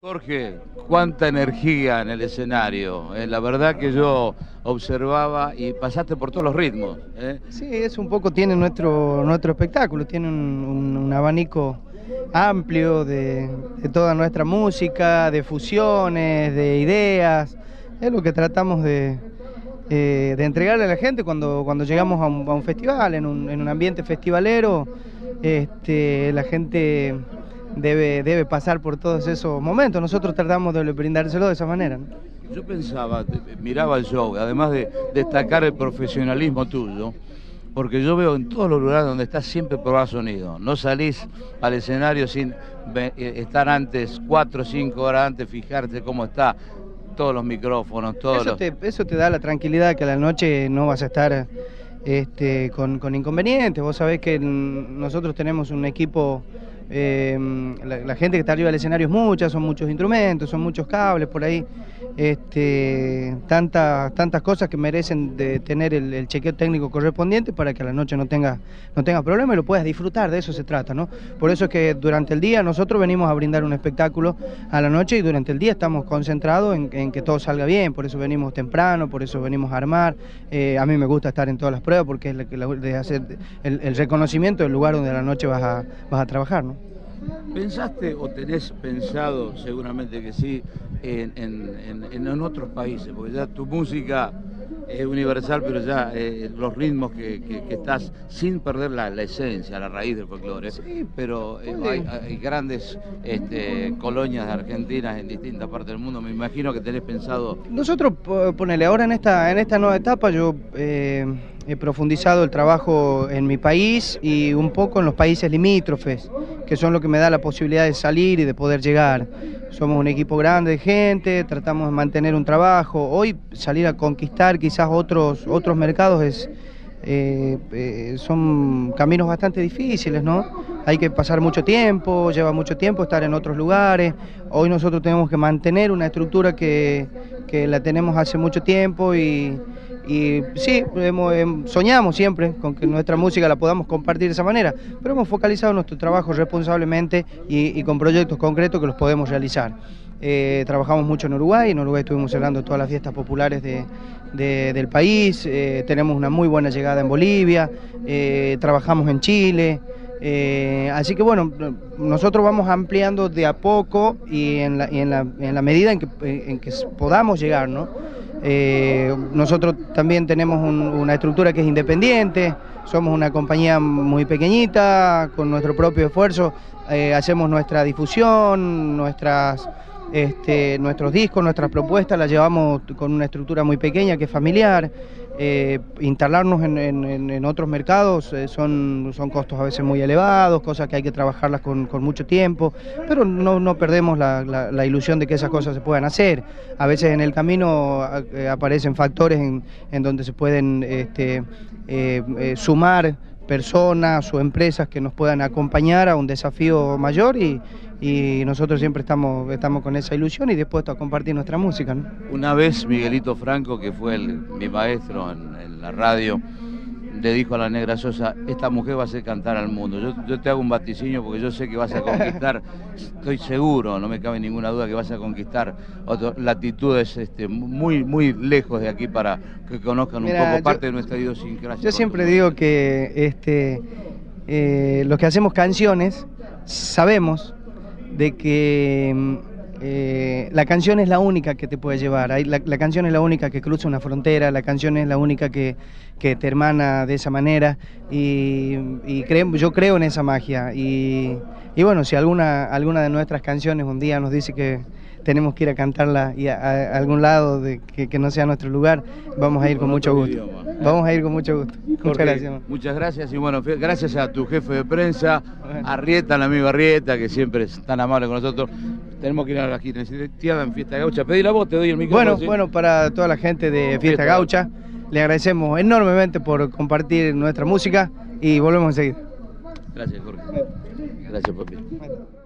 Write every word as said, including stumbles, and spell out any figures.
Jorge, cuánta energía en el escenario. Eh, la verdad que yo observaba y pasaste por todos los ritmos. ¿eh? Sí, eso un poco tiene nuestro, nuestro espectáculo, tiene un, un, un abanico amplio de, de toda nuestra música, de fusiones, de ideas. Es lo que tratamos de, eh, de entregarle a la gente cuando, cuando llegamos a un, a un festival, en un, en un ambiente festivalero. Este, la gente Debe, debe pasar por todos esos momentos. Nosotros tratamos de brindárselo de esa manera, ¿no? Yo pensaba, miraba el show, además de destacar el profesionalismo tuyo, porque yo veo en todos los lugares donde estás siempre probar sonido. No salís al escenario sin estar antes, cuatro o cinco horas antes, fijarte cómo está, todos los micrófonos, todos eso los... Te, eso te da la tranquilidad que a la noche no vas a estar este, con, con inconvenientes. Vos sabés que nosotros tenemos un equipo... Eh, la, la gente que está arriba del escenario es mucha, son muchos instrumentos, son muchos cables por ahí, este, tantas, tantas cosas que merecen de tener el, el chequeo técnico correspondiente para que a la noche no tenga, no tenga problema y lo puedas disfrutar, de eso se trata, ¿no? Por eso es que durante el día nosotros venimos a brindar un espectáculo a la noche y durante el día estamos concentrados en, en que todo salga bien, por eso venimos temprano, por eso venimos a armar. Eh, a mí me gusta estar en todas las pruebas porque es la, la, de hacer el, el reconocimiento del lugar donde a la noche vas a, vas a trabajar, ¿no? ¿Pensaste o tenés pensado, seguramente que sí, en, en, en, en otros países? Porque ya tu música es universal, pero ya eh, los ritmos que, que, que estás, sin perder la, la esencia, la raíz del folclore, sí, pero eh, hay, hay grandes este, colonias de argentinas en distintas partes del mundo, me imagino que tenés pensado... Nosotros, ponele, ahora en esta, en esta nueva etapa yo... Eh... He profundizado el trabajo en mi país y un poco en los países limítrofes, que son lo que me da la posibilidad de salir y de poder llegar. Somos un equipo grande de gente, tratamos de mantener un trabajo. Hoy salir a conquistar quizás otros, otros mercados es, eh, eh, son caminos bastante difíciles, ¿no? Hay que pasar mucho tiempo, lleva mucho tiempo estar en otros lugares. Hoy nosotros tenemos que mantener una estructura que, que la tenemos hace mucho tiempo y... Y sí, hemos, soñamos siempre con que nuestra música la podamos compartir de esa manera, pero hemos focalizado nuestro trabajo responsablemente y, y con proyectos concretos que los podemos realizar. Eh, trabajamos mucho en Uruguay, en Uruguay estuvimos celebrando todas las fiestas populares de, de, del país, eh, tenemos una muy buena llegada en Bolivia, eh, trabajamos en Chile. Eh, así que bueno, nosotros vamos ampliando de a poco y en la, y en la, en la medida en que, en que podamos llegar, ¿no? Eh, nosotros también tenemos un, una estructura que es independiente, somos una compañía muy pequeñita, con nuestro propio esfuerzo eh, hacemos nuestra difusión, nuestras, este, nuestros discos, nuestras propuestas las llevamos con una estructura muy pequeña que es familiar. Eh, instalarnos en, en, en otros mercados eh, son, son costos a veces muy elevados, cosas que hay que trabajarlas con, con mucho tiempo, pero no, no perdemos la, la, la ilusión de que esas cosas se puedan hacer. A veces en el camino eh, aparecen factores en, en donde se pueden este, eh, eh, sumar personas o empresas que nos puedan acompañar a un desafío mayor y, y nosotros siempre estamos, estamos con esa ilusión y dispuestos a compartir nuestra música, ¿no? Una vez Miguelito Franco, que fue el, mi maestro en, en la radio, le dijo a la Negra Sosa, esta mujer va a hacer cantar al mundo. Yo, yo te hago un vaticinio porque yo sé que vas a conquistar, estoy seguro, no me cabe ninguna duda que vas a conquistar otro, latitudes este, muy, muy lejos de aquí para que conozcan Mira, un poco yo, parte de nuestra idiosincrasia. Yo siempre digo que este, eh, los que hacemos canciones sabemos de que eh, la canción es la única que te puede llevar, la, la canción es la única que cruza una frontera, la canción es la única que, que te hermana de esa manera y, y creo, yo creo en esa magia y, y bueno, si alguna, alguna de nuestras canciones un día nos dice que tenemos que ir a cantarla y a, a algún lado de, que, que no sea nuestro lugar, vamos a ir con mucho gusto. Vamos a ir con mucho gusto. Muchas gracias. Muchas gracias y bueno, gracias a tu jefe de prensa, Arrieta, el amigo Arrieta, que siempre es tan amable con nosotros. Tenemos que ir a la gira en Fiesta Gaucha. Pedí la voz, te doy el micrófono. Bueno, ¿sí? Bueno, para toda la gente de Fiesta Gaucha, le agradecemos enormemente por compartir nuestra música y volvemos enseguida. Gracias, Jorge. Gracias, papi.